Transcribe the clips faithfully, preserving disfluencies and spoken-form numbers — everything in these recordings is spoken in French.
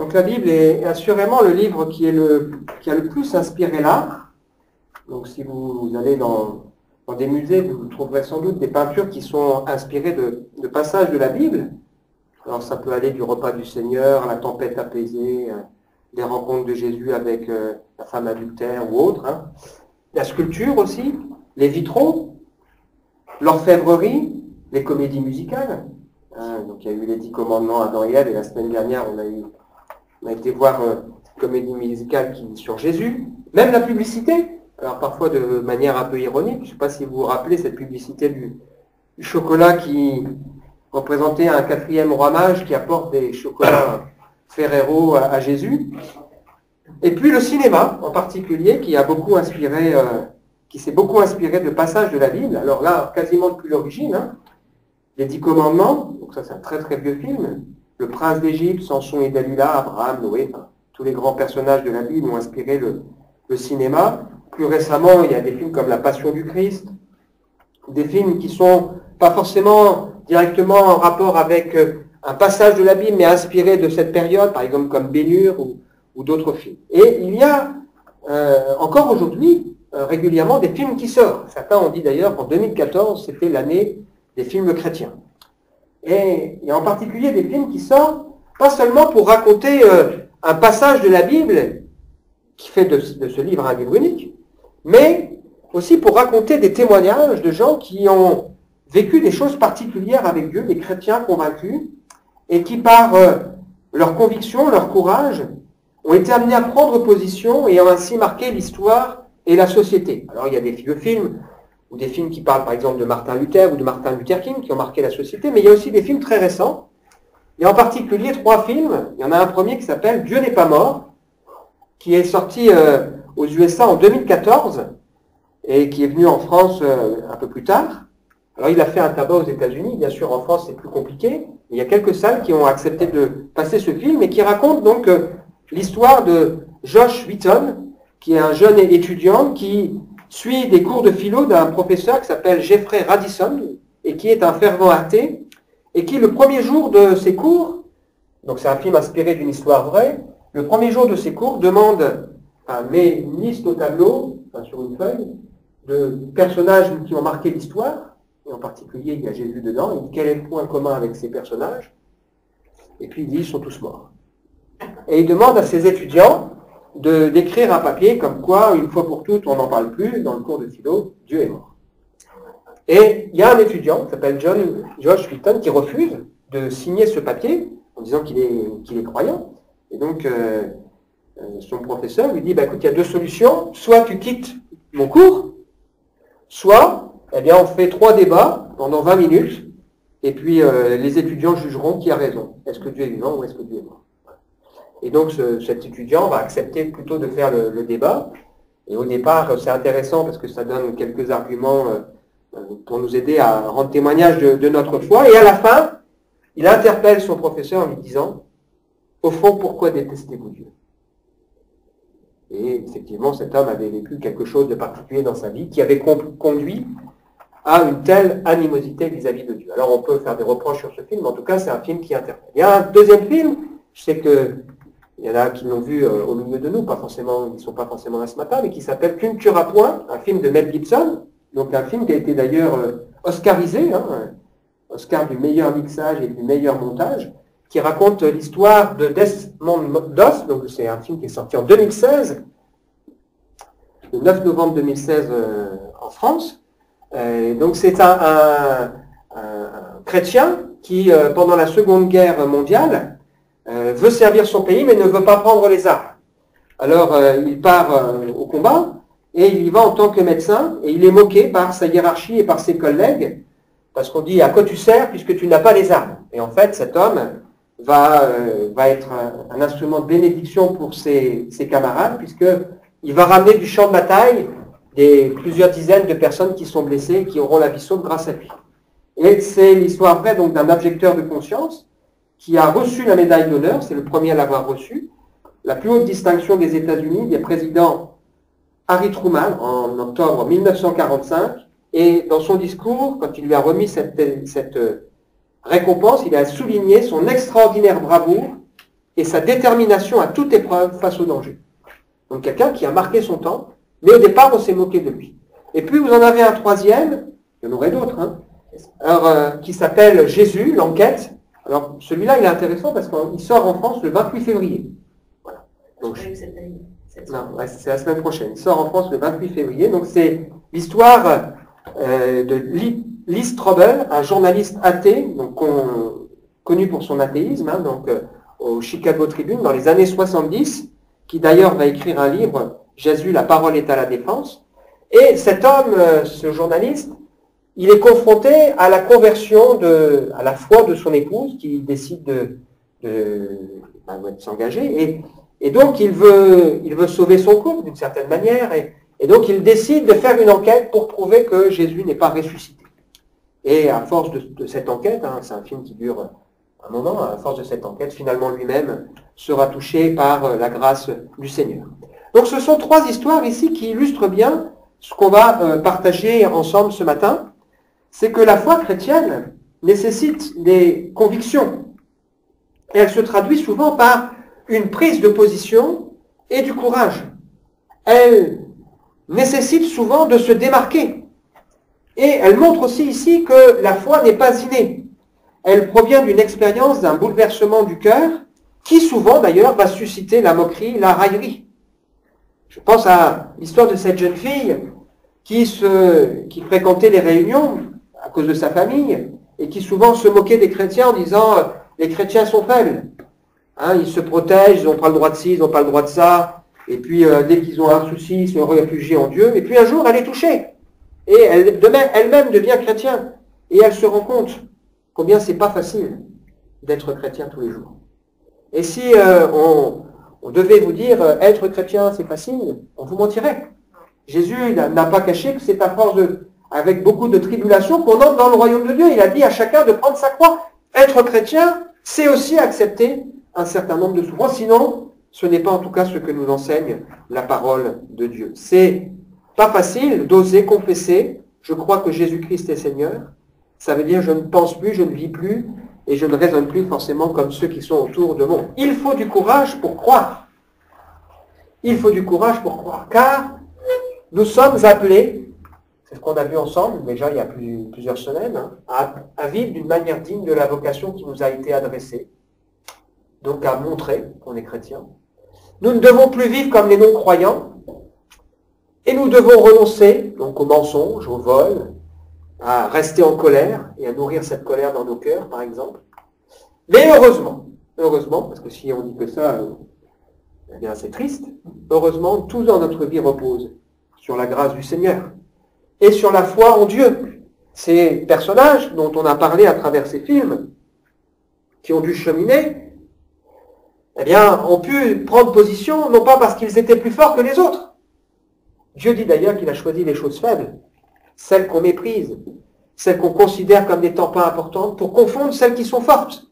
Donc la Bible est assurément le livre qui, est le, qui a le plus inspiré l'art. Donc si vous, vous allez dans, dans des musées, vous trouverez sans doute des peintures qui sont inspirées de, de passages de la Bible. Alors ça peut aller du repas du Seigneur, la tempête apaisée, euh, des rencontres de Jésus avec euh, la femme adultère ou autre. Hein. La sculpture aussi, les vitraux, l'orfèvrerie, les comédies musicales. Hein. Donc il y a eu les Dix Commandements, Adam et Ève, et la semaine dernière on a, eu, on a été voir euh, une comédie musicale qui, sur Jésus. Même la publicité, alors parfois de manière un peu ironique. Je ne sais pas si vous vous rappelez cette publicité du, du chocolat qui représentait un quatrième roi mage qui apporte des chocolats Ferrero à, à Jésus. Et puis le cinéma en particulier qui a beaucoup inspiré, euh, qui s'est beaucoup inspiré de passages de la Bible. Alors là, quasiment depuis l'origine, hein. Les Dix Commandements, donc ça c'est un très très vieux film. Le Prince d'Égypte, Samson et Dalila, Abraham, Noé, enfin, tous les grands personnages de la Bible ont inspiré le, le cinéma. Plus récemment, il y a des films comme La Passion du Christ, des films qui sont pas forcément directement en rapport avec un passage de la Bible, mais inspirés de cette période, par exemple comme Ben-Hur ou, ou d'autres films. Et il y a euh, encore aujourd'hui euh, régulièrement des films qui sortent. Certains ont dit d'ailleurs qu'en deux mille quatorze, c'était l'année des films chrétiens. Et il y a en particulier des films qui sortent, pas seulement pour raconter euh, un passage de la Bible, qui fait de, de ce livre un livre unique, mais aussi pour raconter des témoignages de gens qui ont vécu des choses particulières avec Dieu, des chrétiens convaincus, et qui par euh, leur conviction, leur courage, ont été amenés à prendre position et ont ainsi marqué l'histoire et la société. Alors il y a des vieux films, ou des films qui parlent par exemple de Martin Luther ou de Martin Luther King, qui ont marqué la société, mais il y a aussi des films très récents. Il y a en particulier trois films. Il y en a un premier qui s'appelle Dieu n'est pas mort, qui est sorti euh, aux U S A en deux mille quatorze, et qui est venu en France euh, un peu plus tard. Alors il a fait un tabac aux États-Unis, bien sûr en France c'est plus compliqué. Il y a quelques salles qui ont accepté de passer ce film et qui raconte donc euh, l'histoire de Josh Wheaton, qui est un jeune étudiant qui suit des cours de philo d'un professeur qui s'appelle Jeffrey Radisson et qui est un fervent athée et qui le premier jour de ses cours, donc c'est un film inspiré d'une histoire vraie, le premier jour de ses cours demande à met une liste au tableau, enfin sur une feuille, de personnages qui ont marqué l'histoire, et en particulier il y a Jésus dedans, il dit quel est le point commun avec ces personnages, et puis il dit ils sont tous morts. Et il demande à ses étudiants de d'écrire un papier comme quoi, une fois pour toutes, on n'en parle plus, dans le cours de philo, Dieu est mort. Et il y a un étudiant qui s'appelle John, Josh Wheaton qui refuse de signer ce papier en disant qu'il est, qu'il est croyant. Et donc, euh, son professeur lui dit, bah, écoute, il y a deux solutions. Soit tu quittes mon cours, soit eh bien, on fait trois débats pendant vingt minutes, et puis euh, les étudiants jugeront qui a raison. Est-ce que Dieu est vivant ou est-ce que Dieu est mort? Et donc ce, cet étudiant va accepter plutôt de faire le, le débat. Et au départ, c'est intéressant parce que ça donne quelques arguments euh, pour nous aider à rendre témoignage de, de notre foi. Et à la fin, il interpelle son professeur en lui disant, au fond, pourquoi détestez-vous Dieu? Et effectivement, cet homme avait vécu quelque chose de particulier dans sa vie qui avait conduit à une telle animosité vis-à-vis de Dieu. Alors on peut faire des reproches sur ce film, mais en tout cas, c'est un film qui interpelle. Il y a un deuxième film, je sais que il y en a qui l'ont vu euh, au milieu de nous, pas forcément, ils ne sont pas forcément là ce matin, mais qui s'appelle Tu ne tueras point, un film de Mel Gibson, donc un film qui a été d'ailleurs euh, oscarisé, hein, Oscar du meilleur mixage et du meilleur montage, qui raconte l'histoire de Desmond Doss, donc c'est un film qui est sorti en deux mille seize, le neuf novembre deux mille seize euh, en France. Euh, donc c'est un, un, un chrétien qui, euh, pendant la Seconde Guerre mondiale, Euh, veut servir son pays mais ne veut pas prendre les armes. Alors euh, il part euh, au combat et il y va en tant que médecin et il est moqué par sa hiérarchie et par ses collègues parce qu'on dit à quoi tu sers puisque tu n'as pas les armes. Et en fait cet homme va, euh, va être un, un instrument de bénédiction pour ses, ses camarades puisqu'il va ramener du champ de bataille des plusieurs dizaines de personnes qui sont blessées et qui auront la vie sauve grâce à lui. Et c'est l'histoire vraie donc d'un objecteur de conscience qui a reçu la médaille d'honneur, c'est le premier à l'avoir reçue, la plus haute distinction des États-Unis, des présidents Harry Truman en octobre mille neuf cent quarante-cinq, et dans son discours, quand il lui a remis cette, cette récompense, il a souligné son extraordinaire bravoure et sa détermination à toute épreuve face au danger. Donc quelqu'un qui a marqué son temps, mais au départ on s'est moqué de lui. Et puis vous en avez un troisième, il y en aurait d'autres, hein, alors, euh, qui s'appelle Jésus, l'enquête. Alors celui-là il est intéressant parce qu'il sort en France le vingt-huit février. Voilà. Donc, je... Non, ouais, c'est la semaine prochaine. Il sort en France le vingt-huit février. Donc c'est l'histoire euh, de Lee Strobel, un journaliste athée, donc on, connu pour son athéisme, hein, donc euh, au Chicago Tribune dans les années soixante-dix, qui d'ailleurs va écrire un livre, Jésus, la parole est à la défense. Et cet homme, euh, ce journaliste, il est confronté à la conversion, de, à la foi de son épouse, qui décide de, de, de, de s'engager. Et, et donc, il veut, il veut sauver son couple d'une certaine manière. Et, et donc, il décide de faire une enquête pour prouver que Jésus n'est pas ressuscité. Et à force de, de cette enquête, hein, c'est un film qui dure un moment, à force de cette enquête, finalement lui-même sera touché par la grâce du Seigneur. Donc, ce sont trois histoires ici qui illustrent bien ce qu'on va euh, partager ensemble ce matin. C'est que la foi chrétienne nécessite des convictions. Et elle se traduit souvent par une prise de position et du courage. Elle nécessite souvent de se démarquer. Et elle montre aussi ici que la foi n'est pas innée. Elle provient d'une expérience, d'un bouleversement du cœur, qui souvent d'ailleurs va susciter la moquerie, la raillerie. Je pense à l'histoire de cette jeune fille qui, se, qui fréquentait les réunions à cause de sa famille, et qui souvent se moquait des chrétiens en disant euh, « les chrétiens sont faibles, hein, ils se protègent, ils n'ont pas le droit de ci, ils n'ont pas le droit de ça, et puis euh, dès qu'ils ont un souci, ils se réfugient en Dieu. » Et puis un jour, elle est touchée, et elle, de même, elle-même devient chrétienne, et elle se rend compte combien c'est pas facile d'être chrétien tous les jours. Et si euh, on, on devait vous dire euh, être chrétien c'est facile, on vous mentirait. Jésus n'a pas caché que c'est à force de, avec beaucoup de tribulations qu'on entre dans le royaume de Dieu. Il a dit à chacun de prendre sa croix. Être chrétien, c'est aussi accepter un certain nombre de souffrances. Sinon, ce n'est pas en tout cas ce que nous enseigne la parole de Dieu. C'est pas facile d'oser confesser « Je crois que Jésus-Christ est Seigneur ». Ça veut dire « Je ne pense plus, je ne vis plus et je ne raisonne plus forcément comme ceux qui sont autour de moi ». Il faut du courage pour croire. Il faut du courage pour croire, car nous sommes appelés, c'est ce qu'on a vu ensemble déjà il y a plus, plusieurs semaines, hein, à, à vivre d'une manière digne de la vocation qui nous a été adressée, donc à montrer qu'on est chrétien. Nous ne devons plus vivre comme les non-croyants, et nous devons renoncer donc au mensonge, au vol, à rester en colère et à nourrir cette colère dans nos cœurs, par exemple. Mais heureusement, heureusement, parce que si on dit que ça, eh bien c'est triste, heureusement, tout dans notre vie repose sur la grâce du Seigneur et sur la foi en Dieu. Ces personnages dont on a parlé à travers ces films, qui ont dû cheminer, eh bien, ont pu prendre position, non pas parce qu'ils étaient plus forts que les autres. Dieu dit d'ailleurs qu'il a choisi les choses faibles, celles qu'on méprise, celles qu'on considère comme n'étant pas importantes, pour confondre celles qui sont fortes.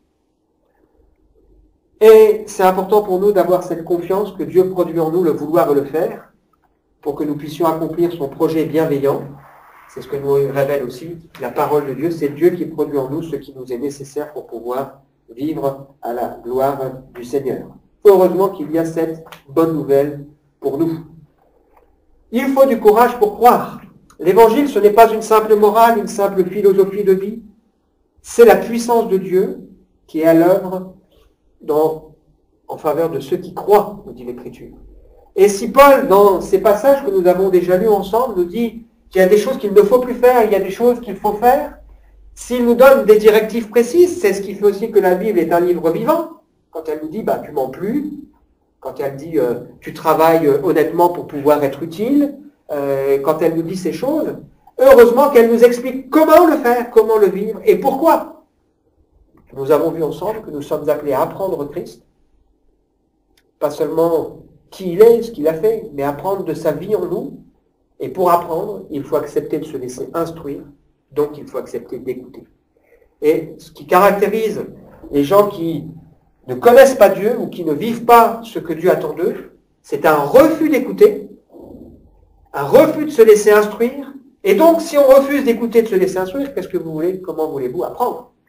Et c'est important pour nous d'avoir cette confiance que Dieu produit en nous le vouloir et le faire, pour que nous puissions accomplir son projet bienveillant. C'est ce que nous révèle aussi la parole de Dieu. C'est Dieu qui produit en nous ce qui nous est nécessaire pour pouvoir vivre à la gloire du Seigneur. Heureusement qu'il y a cette bonne nouvelle pour nous. Il faut du courage pour croire. L'évangile, ce n'est pas une simple morale, une simple philosophie de vie. C'est la puissance de Dieu qui est à l'œuvre dans, en faveur de ceux qui croient, nous dit l'Écriture. Et si Paul, dans ces passages que nous avons déjà lus ensemble, nous dit qu'il y a des choses qu'il ne faut plus faire, il y a des choses qu'il faut faire, s'il nous donne des directives précises, c'est ce qui fait aussi que la Bible est un livre vivant. Quand elle nous dit bah, « tu mens plus », quand elle dit euh, « tu travailles honnêtement pour pouvoir être utile », euh, quand elle nous dit ces choses, heureusement qu'elle nous explique comment le faire, comment le vivre et pourquoi. Nous avons vu ensemble que nous sommes appelés à apprendre Christ, pas seulement qui il est, ce qu'il a fait, mais apprendre de sa vie en nous. Et pour apprendre, il faut accepter de se laisser instruire, donc il faut accepter d'écouter. Et ce qui caractérise les gens qui ne connaissent pas Dieu ou qui ne vivent pas ce que Dieu attend d'eux, c'est un refus d'écouter, un refus de se laisser instruire. Et donc, si on refuse d'écouter, de se laisser instruire, qu'est-ce que vous voulez, comment voulez-vous apprendre?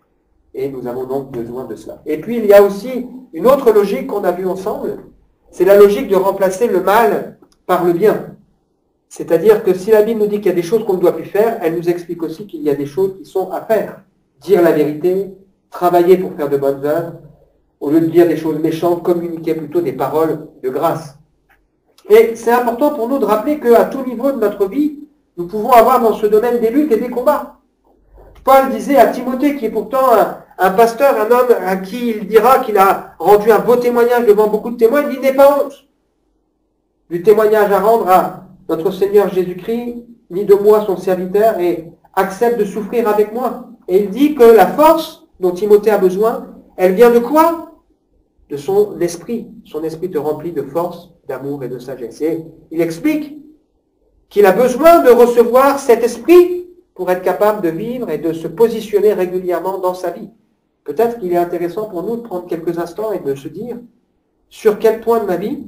Et nous avons donc besoin de cela. Et puis il y a aussi une autre logique qu'on a vue ensemble, c'est la logique de remplacer le mal par le bien. C'est-à-dire que si la Bible nous dit qu'il y a des choses qu'on ne doit plus faire, elle nous explique aussi qu'il y a des choses qui sont à faire. Dire la vérité, travailler pour faire de bonnes œuvres, au lieu de dire des choses méchantes, communiquer plutôt des paroles de grâce. Et c'est important pour nous de rappeler qu'à tout niveau de notre vie, nous pouvons avoir dans ce domaine des luttes et des combats. Paul disait à Timothée, qui est pourtant un, un pasteur, un homme à qui il dira qu'il a rendu un beau témoignage devant beaucoup de témoins, il dit « N'aie pas honte du témoignage à rendre à notre Seigneur Jésus-Christ, ni de moi son serviteur, et accepte de souffrir avec moi. » Et il dit que la force dont Timothée a besoin, elle vient de quoi? De son esprit. Son esprit te remplit de force, d'amour et de sagesse. Et il explique qu'il a besoin de recevoir cet esprit pour être capable de vivre et de se positionner régulièrement dans sa vie. Peut-être qu'il est intéressant pour nous de prendre quelques instants et de se dire sur quel point de ma vie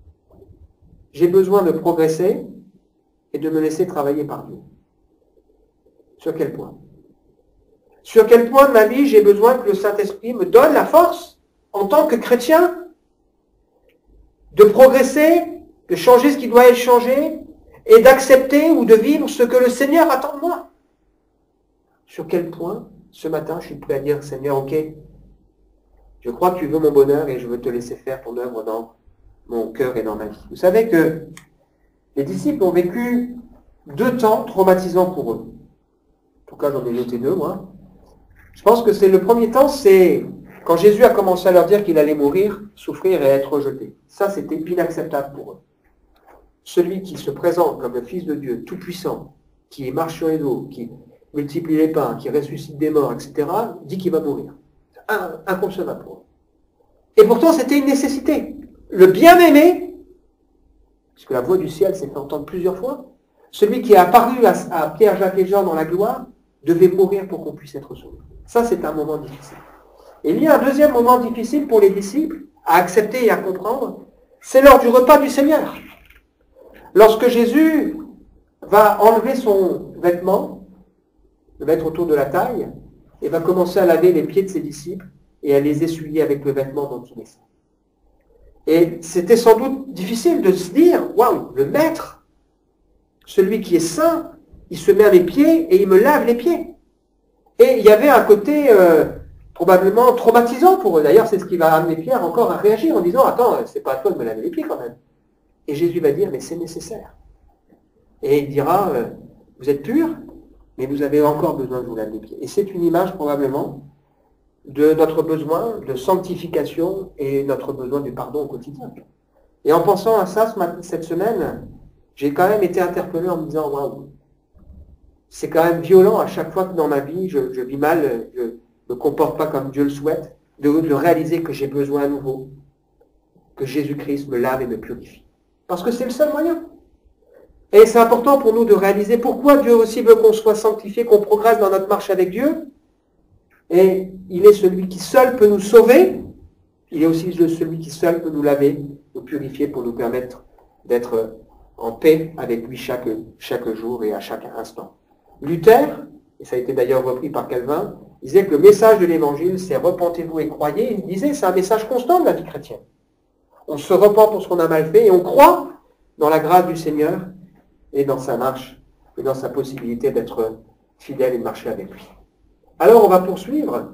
j'ai besoin de progresser et de me laisser travailler par Dieu. Sur quel point? Sur quel point de ma vie j'ai besoin que le Saint-Esprit me donne la force, en tant que chrétien, de progresser, de changer ce qui doit être changé, et d'accepter ou de vivre ce que le Seigneur attend de moi. Sur quel point, ce matin, je suis prêt à dire, Seigneur, ok, je crois que tu veux mon bonheur et je veux te laisser faire ton œuvre dans mon cœur et dans ma vie. Vous savez que les disciples ont vécu deux temps traumatisants pour eux. En tout cas, j'en ai noté deux, moi. Je pense que c'est le premier temps, c'est quand Jésus a commencé à leur dire qu'il allait mourir, souffrir et être rejeté. Ça, c'était inacceptable pour eux. Celui qui se présente comme le Fils de Dieu, tout-puissant, qui marche sur les eaux, qui multiplie les pains, qui ressuscite des morts, et cetera, dit qu'il va mourir. Inconcevable pour eux. Et pourtant, c'était une nécessité. Le bien-aimé, puisque la voix du ciel s'est fait entendre plusieurs fois, celui qui est apparu à, à Pierre, Jacques et Jean dans la gloire, devait mourir pour qu'on puisse être sauvé. Ça, c'est un moment difficile. Et il y a un deuxième moment difficile pour les disciples, à accepter et à comprendre, c'est lors du repas du Seigneur. Lorsque Jésus va enlever son vêtement, le mettre autour de la taille, et va commencer à laver les pieds de ses disciples et à les essuyer avec le vêtement dont il est saint. Et c'était sans doute difficile de se dire, waouh, le maître, celui qui est saint, il se met à mes pieds et il me lave les pieds. Et il y avait un côté euh, probablement traumatisant pour eux. D'ailleurs, c'est ce qui va amener Pierre encore à réagir en disant, attends, c'est pas à toi de me laver les pieds quand même. Et Jésus va dire, mais c'est nécessaire. Et il dira, euh, vous êtes purs, mais vous avez encore besoin de vous laver les pieds. Et c'est une image probablement de notre besoin de sanctification et notre besoin du pardon au quotidien. Et en pensant à ça cette semaine, j'ai quand même été interpellé en me disant, waouh, c'est quand même violent à chaque fois que dans ma vie, je, je vis mal, je ne me comporte pas comme Dieu le souhaite, de, de réaliser que j'ai besoin à nouveau, que Jésus-Christ me lave et me purifie. Parce que c'est le seul moyen. Et c'est important pour nous de réaliser pourquoi Dieu aussi veut qu'on soit sanctifié, qu'on progresse dans notre marche avec Dieu. Et il est celui qui seul peut nous sauver. Il est aussi celui qui seul peut nous laver, nous purifier pour nous permettre d'être en paix avec lui chaque, chaque jour et à chaque instant. Luther, et ça a été d'ailleurs repris par Calvin, disait que le message de l'évangile, c'est repentez-vous et croyez. Il disait c'est un message constant de la vie chrétienne. On se repent pour ce qu'on a mal fait et on croit dans la grâce du Seigneur et dans sa marche et dans sa possibilité d'être fidèle et de marcher avec lui. Alors on va poursuivre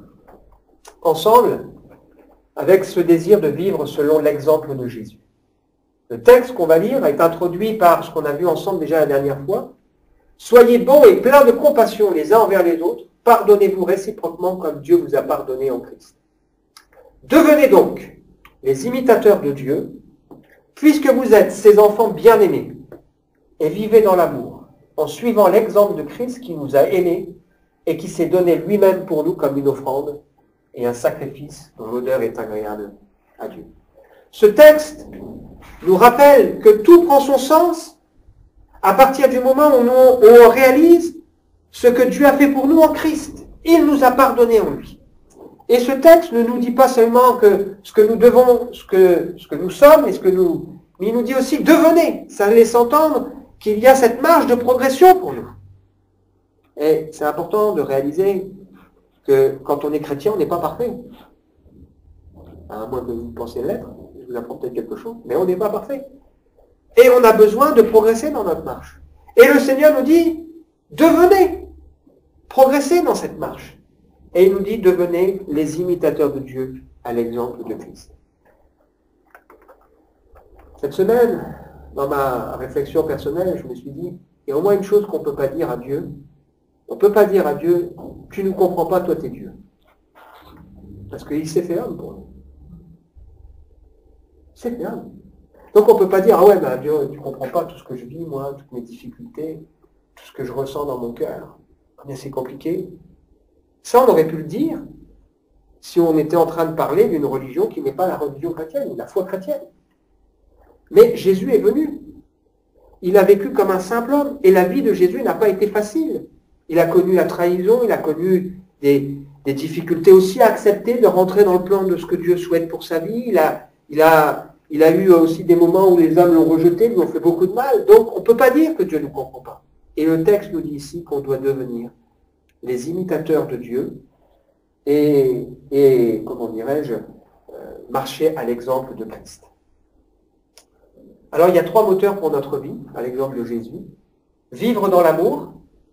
ensemble avec ce désir de vivre selon l'exemple de Jésus. Le texte qu'on va lire est introduit par ce qu'on a vu ensemble déjà la dernière fois. Soyez bons et pleins de compassion les uns envers les autres, pardonnez-vous réciproquement comme Dieu vous a pardonné en Christ. Devenez donc les imitateurs de Dieu, puisque vous êtes ses enfants bien-aimés, et vivez dans l'amour, en suivant l'exemple de Christ qui nous a aimés et qui s'est donné lui-même pour nous comme une offrande et un sacrifice dont l'odeur est agréable à Dieu. Ce texte nous rappelle que tout prend son sens à partir du moment où on réalise ce que Dieu a fait pour nous en Christ. Il nous a pardonné en lui. Et ce texte ne nous dit pas seulement que ce que nous devons, ce que, ce que nous sommes et ce que nous... Mais il nous dit aussi devenez. Ça laisse entendre qu'il y a cette marge de progression pour nous. Et c'est important de réaliser que quand on est chrétien, on n'est pas parfait. À moins que vous pensiez l'être, je vous apprends peut-être quelque chose, mais on n'est pas parfait. Et on a besoin de progresser dans notre marche. Et le Seigneur nous dit, devenez, progressez dans cette marche. Et il nous dit, devenez les imitateurs de Dieu à l'exemple de Christ. Cette semaine, dans ma réflexion personnelle, je me suis dit, il y a au moins une chose qu'on ne peut pas dire à Dieu. On ne peut pas dire à Dieu, tu ne nous comprends pas, toi tu es Dieu. Parce qu'il s'est fait homme pour nous. C'est bien. Donc on ne peut pas dire, ah ouais, ben Dieu, tu ne comprends pas tout ce que je vis, moi, toutes mes difficultés, tout ce que je ressens dans mon cœur. Mais c'est compliqué. Ça, on aurait pu le dire si on était en train de parler d'une religion qui n'est pas la religion chrétienne, la foi chrétienne. Mais Jésus est venu. Il a vécu comme un simple homme. Et la vie de Jésus n'a pas été facile. Il a connu la trahison, il a connu des, des difficultés aussi à accepter de rentrer dans le plan de ce que Dieu souhaite pour sa vie. Il a, il a, il a eu aussi des moments où les hommes l'ont rejeté, lui ont fait beaucoup de mal. Donc on ne peut pas dire que Dieu ne comprend pas. Et le texte nous dit ici qu'on doit devenir les imitateurs de Dieu et, et comment dirais-je, euh, marcher à l'exemple de Christ. Alors il y a trois moteurs pour notre vie, à l'exemple de Jésus. Vivre dans l'amour,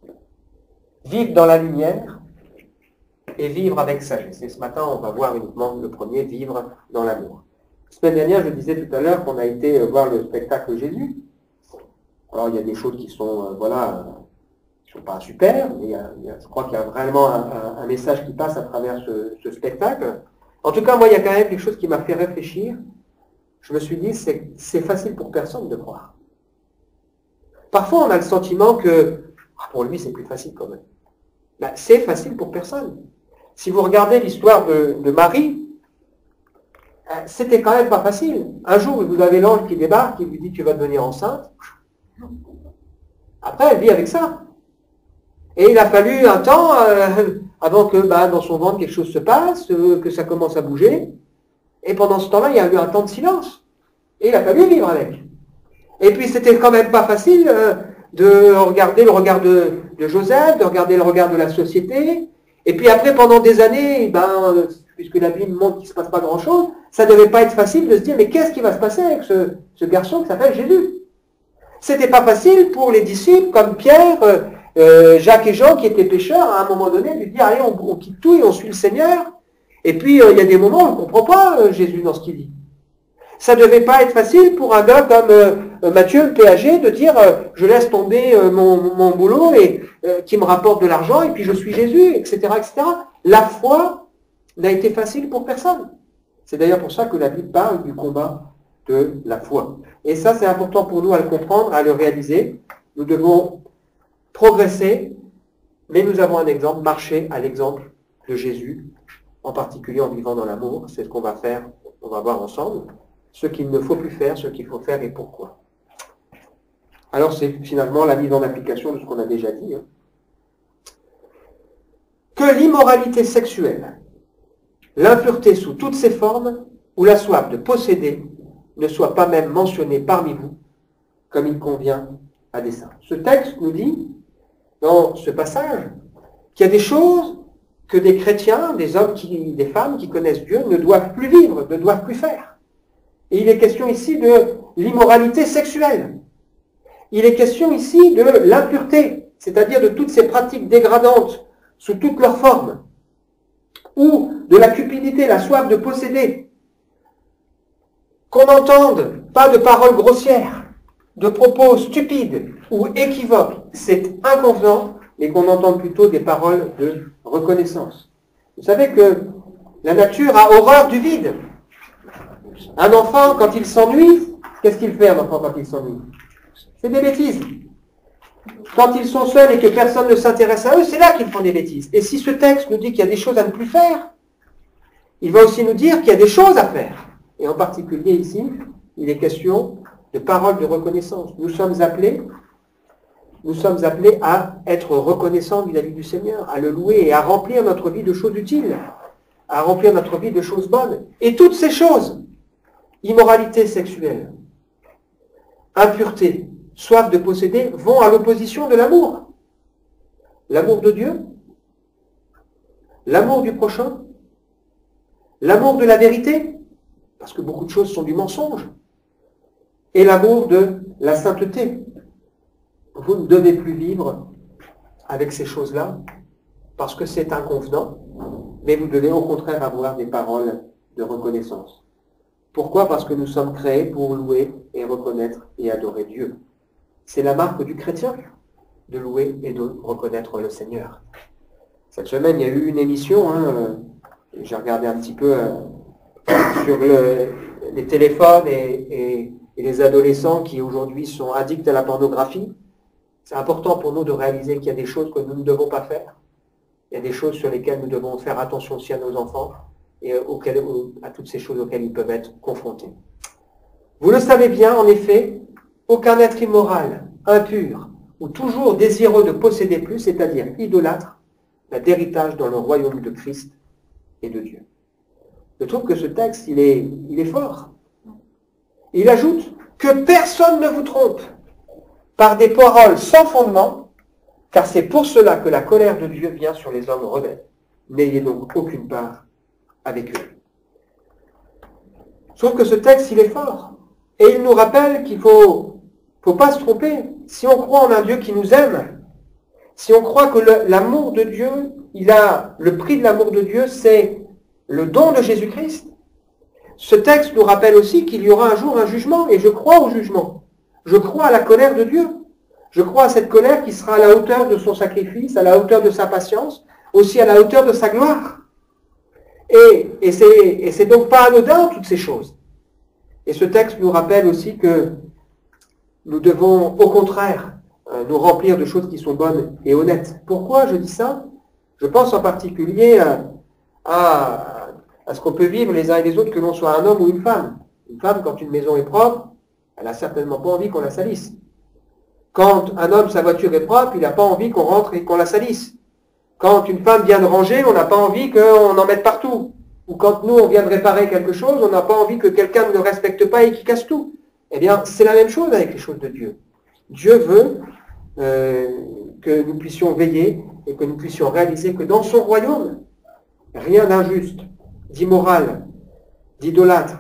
vivre dans la lumière et vivre avec sagesse. Et ce matin, on va voir uniquement le premier, vivre dans l'amour. La semaine dernière, je disais tout à l'heure qu'on a été voir le spectacle Jésus. Alors il y a des choses qui sont, euh, voilà, qui sont pas super, mais il y a, il y a, je crois qu'il y a vraiment un, un, un message qui passe à travers ce, ce spectacle. En tout cas, moi, il y a quand même quelque chose qui m'a fait réfléchir. Je me suis dit, c'est, c'est facile pour personne de croire. Parfois, on a le sentiment que, ah, pour lui, c'est plus facile quand même. Ben, c'est facile pour personne. Si vous regardez l'histoire de, de Marie, euh, c'était quand même pas facile. Un jour, vous avez l'ange qui débarque, qui lui dit, tu vas devenir enceinte. Après, elle vit avec ça. Et il a fallu un temps euh, avant que bah, dans son ventre quelque chose se passe, euh, que ça commence à bouger. Et pendant ce temps-là, il y a eu un temps de silence. Et il a fallu vivre avec. Et puis c'était quand même pas facile euh, de regarder le regard de, de Joseph, de regarder le regard de la société. Et puis après, pendant des années, ben, puisque la Bible montre qu'il ne se passe pas grand-chose, ça ne devait pas être facile de se dire, mais qu'est-ce qui va se passer avec ce, ce garçon qui s'appelle Jésus? C'était pas facile pour les disciples comme Pierre, euh, Jacques et Jean qui étaient pécheurs, à un moment donné, de lui dire, allez, on, on quitte tout et on suit le Seigneur. Et puis, euh, il y a des moments où on ne comprend pas euh, Jésus dans ce qu'il dit. Ça ne devait pas être facile pour un gars comme euh, Matthieu, le péager, de dire, euh, je laisse tomber euh, mon, mon boulot et euh, qui me rapporte de l'argent, et puis je suis Jésus, et cetera, et cetera. La foi n'a été facile pour personne. C'est d'ailleurs pour ça que la Bible parle du combat de la foi. Et ça, c'est important pour nous à le comprendre, à le réaliser. Nous devons progresser, mais nous avons un exemple, marcher à l'exemple de Jésus, en particulier en vivant dans l'amour. C'est ce qu'on va faire, on va voir ensemble. Ce qu'il ne faut plus faire, ce qu'il faut faire et pourquoi. Alors c'est finalement la mise en application de ce qu'on a déjà dit. Hein. Que l'immoralité sexuelle, l'impureté sous toutes ses formes, ou la soif de posséder, ne soit pas même mentionnée parmi vous, comme il convient à des saints. Ce texte nous dit, dans ce passage, qu'il y a des choses que des chrétiens, des hommes, qui, des femmes qui connaissent Dieu, ne doivent plus vivre, ne doivent plus faire. Et il est question ici de l'immoralité sexuelle. Il est question ici de l'impureté, c'est-à-dire de toutes ces pratiques dégradantes sous toutes leurs formes, ou de la cupidité, la soif de posséder. Qu'on n'entende pas de paroles grossières, de propos stupides ou équivoques, c'est inconvenant, mais qu'on entende plutôt des paroles de reconnaissance. Vous savez que la nature a horreur du vide. Un enfant, quand il s'ennuie, qu'est-ce qu'il fait un enfant quand il s'ennuie? C'est des bêtises. Quand ils sont seuls et que personne ne s'intéresse à eux, c'est là qu'ils font des bêtises. Et si ce texte nous dit qu'il y a des choses à ne plus faire, il va aussi nous dire qu'il y a des choses à faire. Et en particulier ici, il est question de paroles de reconnaissance. Nous sommes appelés, nous sommes appelés à être reconnaissants vis-à-vis du Seigneur, à le louer et à remplir notre vie de choses utiles, à remplir notre vie de choses bonnes. Et toutes ces choses, immoralité sexuelle, impureté, soif de posséder, vont à l'opposition de l'amour. L'amour de Dieu, L'amour du prochain, l'amour de la vérité, parce que beaucoup de choses sont du mensonge, et l'amour de la sainteté. Vous ne devez plus vivre avec ces choses-là, parce que c'est inconvenant, mais vous devez au contraire avoir des paroles de reconnaissance. Pourquoi? Parce que nous sommes créés pour louer et reconnaître et adorer Dieu. C'est la marque du chrétien, de louer et de reconnaître le Seigneur. Cette semaine, il y a eu une émission, hein, j'ai regardé un petit peu euh, sur le, les téléphones et, et, et les adolescents qui aujourd'hui sont addicts à la pornographie. C'est important pour nous de réaliser qu'il y a des choses que nous ne devons pas faire. Il y a des choses sur lesquelles nous devons faire attention aussi à nos enfants et auxquelles, à toutes ces choses auxquelles ils peuvent être confrontés. Vous le savez bien, en effet, aucun être immoral, impur ou toujours désireux de posséder plus, c'est-à-dire idolâtre, n'a d'héritage dans le royaume de Christ et de Dieu. Je trouve que ce texte, il est, il est fort. Il ajoute que personne ne vous trompe par des paroles sans fondement, car c'est pour cela que la colère de Dieu vient sur les hommes rebelles. N'ayez donc aucune part avec eux. Je trouve que ce texte, il est fort. Et il nous rappelle qu'il ne faut, faut pas se tromper. Si on croit en un Dieu qui nous aime, si on croit que le, l'amour de Dieu, il a le prix de l'amour de Dieu, c'est le don de Jésus-Christ, ce texte nous rappelle aussi qu'il y aura un jour un jugement, et je crois au jugement. Je crois à la colère de Dieu. Je crois à cette colère qui sera à la hauteur de son sacrifice, à la hauteur de sa patience, aussi à la hauteur de sa gloire. Et, et, c'est, et c'est donc pas anodin, toutes ces choses. Et ce texte nous rappelle aussi que nous devons, au contraire, nous remplir de choses qui sont bonnes et honnêtes. Pourquoi je dis ça? Je pense en particulier à, à, à ce qu'on peut vivre les uns et les autres, que l'on soit un homme ou une femme. Une femme, quand une maison est propre, elle n'a certainement pas envie qu'on la salisse. Quand un homme, sa voiture est propre, il n'a pas envie qu'on rentre et qu'on la salisse. Quand une femme vient de ranger, on n'a pas envie qu'on en mette partout. Ou quand nous, on vient de réparer quelque chose, on n'a pas envie que quelqu'un ne le respecte pas et qu'il casse tout. Eh bien, c'est la même chose avec les choses de Dieu. Dieu veut euh, que nous puissions veiller et que nous puissions réaliser que dans son royaume, rien d'injuste, d'immoral, d'idolâtre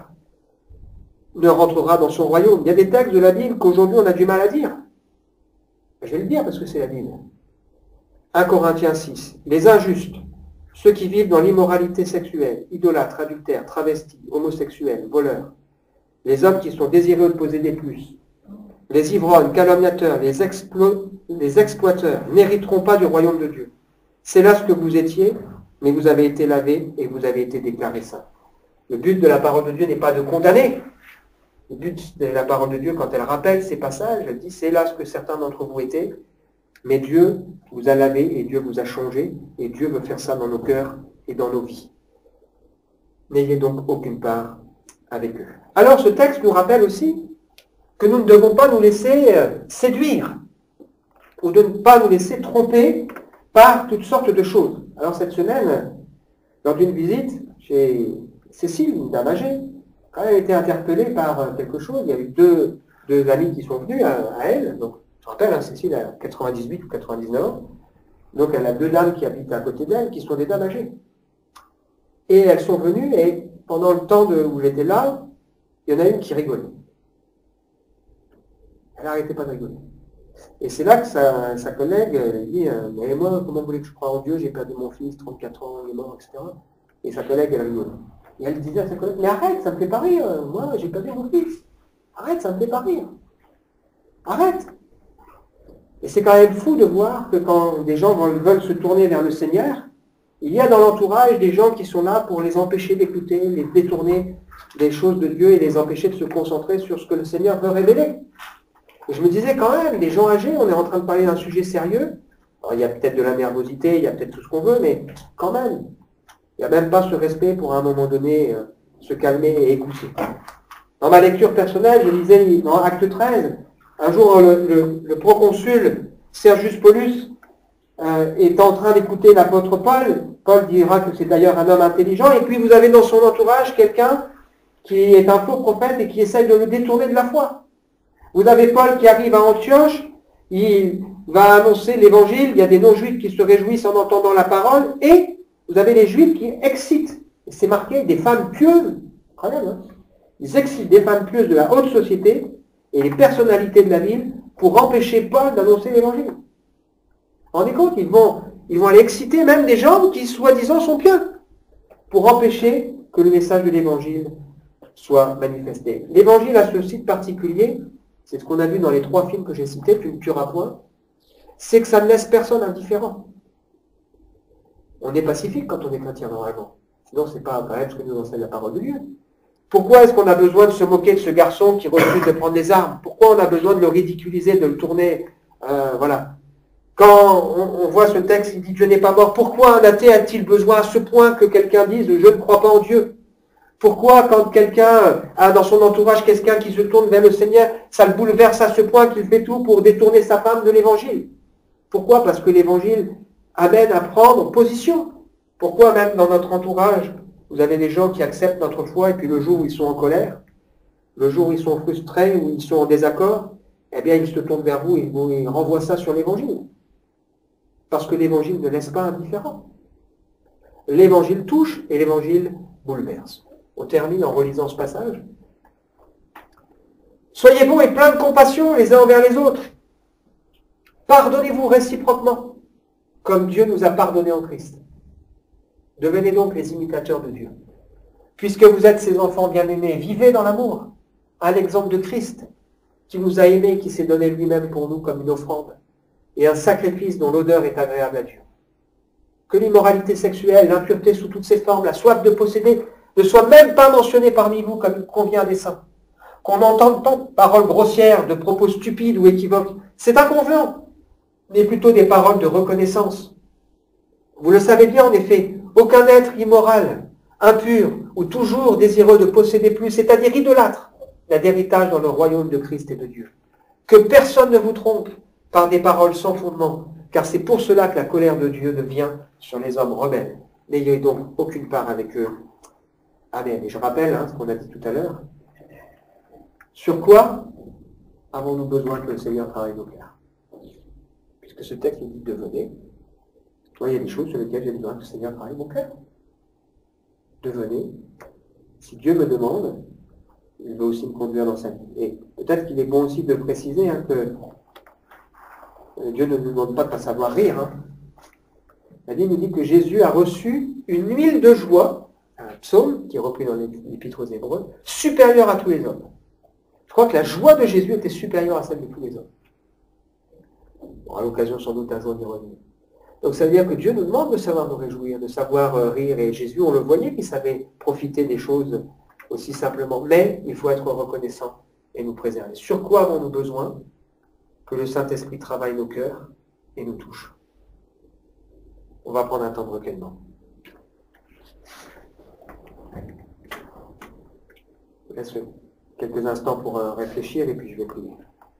ne rentrera dans son royaume. Il y a des textes de la Bible qu'aujourd'hui on a du mal à dire. Je vais le dire parce que c'est la Bible. un Corinthiens six. Les injustes, ceux qui vivent dans l'immoralité sexuelle, idolâtres, adultères, travestis, homosexuels, voleurs, les hommes qui sont désireux de posséder plus, les ivrognes, calomniateurs, les, explo- les exploiteurs n'hériteront pas du royaume de Dieu. C'est là ce que vous étiez, mais vous avez été lavés et vous avez été déclarés saints. Le but de la parole de Dieu n'est pas de condamner. Le but de la parole de Dieu, quand elle rappelle ces passages, elle dit, c'est là ce que certains d'entre vous étaient, mais Dieu vous a lavé et Dieu vous a changé, et Dieu veut faire ça dans nos cœurs et dans nos vies. N'ayez donc aucune part avec eux. Alors ce texte nous rappelle aussi que nous ne devons pas nous laisser séduire, ou de ne pas nous laisser tromper par toutes sortes de choses. Alors cette semaine, lors d'une visite chez Cécile, une dame âgée, quand elle a été interpellée par quelque chose, il y a eu deux, deux amis qui sont venus à, à elle. Donc, je rappelle, hein, Cécile a quatre-vingt-dix-huit ou quatre-vingt-dix-neuf ans. Donc elle a deux dames qui habitent à côté d'elle, qui sont des dames âgées. Et elles sont venues, et pendant le temps de, où j'étais là, il y en a une qui rigolait. Elle n'arrêtait pas de rigoler. Et c'est là que sa, sa collègue elle dit, mais moi, comment vous voulez que je croie en Dieu? J'ai perdu mon fils, trente-quatre ans, il est mort, et cetera. Et sa collègue, elle rigole. Et elle disait à sa collègue, mais arrête, ça me fait pas rire. Moi, j'ai perdu mon fils. Arrête, ça me fait pas rire. Arrête. Et c'est quand même fou de voir que quand des gens veulent se tourner vers le Seigneur, il y a dans l'entourage des gens qui sont là pour les empêcher d'écouter, les détourner des choses de Dieu et les empêcher de se concentrer sur ce que le Seigneur veut révéler. Et je me disais quand même, les gens âgés, on est en train de parler d'un sujet sérieux. Alors, il y a peut-être de la nervosité, il y a peut-être tout ce qu'on veut, mais quand même, il n'y a même pas ce respect pour à un moment donné euh, se calmer et écouter. Dans ma lecture personnelle, je lisais dans Acte treize, un jour le, le, le proconsul Sergius Paulus euh, est en train d'écouter l'apôtre Paul. Paul dira que c'est d'ailleurs un homme intelligent, et puis vous avez dans son entourage quelqu'un qui est un faux prophète et qui essaye de le détourner de la foi. Vous avez Paul qui arrive à Antioche, il va annoncer l'évangile, il y a des non-juifs qui se réjouissent en entendant la parole, et Vous avez les Juifs qui excitent, et c'est marqué, des femmes pieuses. Incroyable, hein? Ils excitent des femmes pieuses de la haute société et les personnalités de la ville pour empêcher Paul d'annoncer l'évangile. Vous vous rendez compte, ils vont, ils vont aller exciter même des gens qui, soi-disant, sont pieux, pour empêcher que le message de l'évangile soit manifesté. L'évangile a ce site particulier, c'est ce qu'on a vu dans les trois films que j'ai cités, tu ne tueras point, c'est que ça ne laisse personne indifférent. On est pacifique quand on est chrétien, normalement. Sinon, c'est pas quand même ce que nous enseigne la parole de Dieu. Pourquoi est-ce qu'on a besoin de se moquer de ce garçon qui refuse de prendre les armes? Pourquoi on a besoin de le ridiculiser, de le tourner euh, voilà. Quand on, on voit ce texte, il dit Dieu n'est pas mort. Pourquoi un athée a-t-il besoin à ce point que quelqu'un dise je ne crois pas en Dieu? Pourquoi quand quelqu'un a dans son entourage quelqu'un qui se tourne vers le Seigneur, ça le bouleverse à ce point qu'il fait tout pour détourner sa femme de l'évangile? Pourquoi? Parce que l'évangile amène à prendre position. Pourquoi même dans notre entourage, vous avez des gens qui acceptent notre foi et puis le jour où ils sont en colère, le jour où ils sont frustrés, où ils sont en désaccord, eh bien ils se tournent vers vous et vous ils renvoient ça sur l'évangile. Parce que l'évangile ne laisse pas indifférent. L'évangile touche et l'évangile bouleverse. On termine en relisant ce passage. Soyez bons et pleins de compassion les uns envers les autres. Pardonnez-vous réciproquement, comme Dieu nous a pardonné en Christ. Devenez donc les imitateurs de Dieu. Puisque vous êtes ses enfants bien-aimés, vivez dans l'amour, à l'exemple de Christ, qui nous a aimés, qui s'est donné lui-même pour nous comme une offrande, et un sacrifice dont l'odeur est agréable à Dieu. Que l'immoralité sexuelle, l'impureté sous toutes ses formes, la soif de posséder, ne soient même pas mentionnés parmi vous comme il convient des saints. Qu'on entende tant de paroles grossières, de propos stupides ou équivoques, c'est inconvenant, mais plutôt des paroles de reconnaissance. Vous le savez bien en effet, aucun être immoral, impur ou toujours désireux de posséder plus, c'est-à-dire idolâtre, n'a d'héritage dans le royaume de Christ et de Dieu. Que personne ne vous trompe par des paroles sans fondement, car c'est pour cela que la colère de Dieu vient sur les hommes rebelles. N'ayez donc aucune part avec eux. Amen. Et je rappelle hein, ce qu'on a dit tout à l'heure. Sur quoi avons-nous besoin que le Seigneur travaille nos cœurs? Puisque ce texte nous dit devenez. Moi, il y a des choses sur lesquelles j'ai besoin que le Seigneur travaille mon cœur. Devenez. Si Dieu me demande, il veut aussi me conduire dans sa vie. Et peut-être qu'il est bon aussi de préciser hein, que Dieu ne nous demande pas de savoir rire. Hein. La Bible nous dit que Jésus a reçu une huile de joie, un psaume qui est repris dans l'Épître aux Hébreux, supérieure à tous les hommes. Je crois que la joie de Jésus était supérieure à celle de tous les hommes. On aura l'occasion sans doute un jour d'y revenir. Donc ça veut dire que Dieu nous demande de savoir nous réjouir, de savoir euh, rire. Et Jésus, on le voyait qu'il savait profiter des choses aussi simplement. Mais il faut être reconnaissant et nous préserver. Sur quoi avons-nous besoin? Que le Saint-Esprit travaille nos cœurs et nous touche. On va prendre un temps de recueillement. Je laisse quelques instants pour euh, réfléchir et puis je vais prier.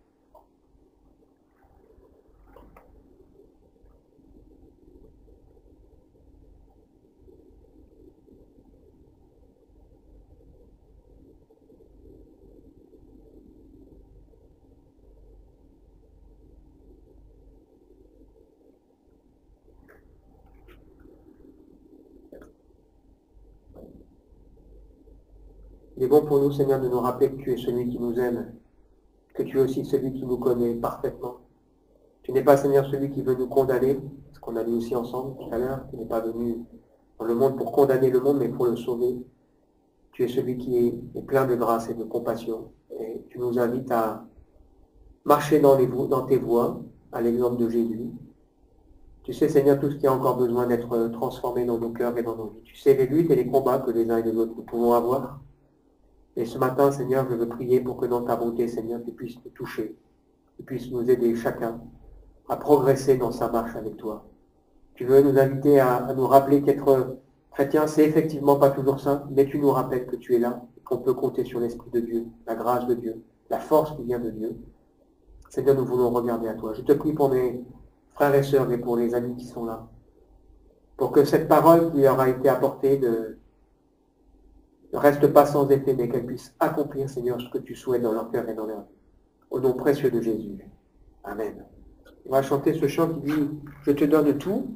Il est bon pour nous, Seigneur, de nous rappeler que tu es celui qui nous aime, que tu es aussi celui qui nous connaît parfaitement. Tu n'es pas, Seigneur, celui qui veut nous condamner, ce qu'on a dit aussi ensemble tout à l'heure. Tu n'es pas venu dans le monde pour condamner le monde, mais pour le sauver. Tu es celui qui est, est plein de grâce et de compassion. Et tu nous invites à marcher dans, les, dans tes voies, à l'exemple de Jésus. Tu sais, Seigneur, tout ce qui a encore besoin d'être transformé dans nos cœurs et dans nos vies. Tu sais les luttes et les combats que les uns et les autres nous pouvons avoir. Et ce matin, Seigneur, je veux prier pour que dans ta bonté, Seigneur, tu puisses nous toucher, tu puisses nous aider chacun à progresser dans sa marche avec toi. Tu veux nous inviter à, à nous rappeler qu'être chrétien, c'est effectivement pas toujours simple, mais tu nous rappelles que tu es là, qu'on peut compter sur l'Esprit de Dieu, la grâce de Dieu, la force qui vient de Dieu. Seigneur, nous voulons regarder à toi. Je te prie pour mes frères et sœurs et pour les amis qui sont là, pour que cette parole qui leur a été apportée de ne reste pas sans effet, mais qu'elle puisse accomplir, Seigneur, ce que tu souhaites dans leur cœur et dans leur vie. Au nom précieux de Jésus. Amen. On va chanter ce chant qui dit « Je te donne tout ».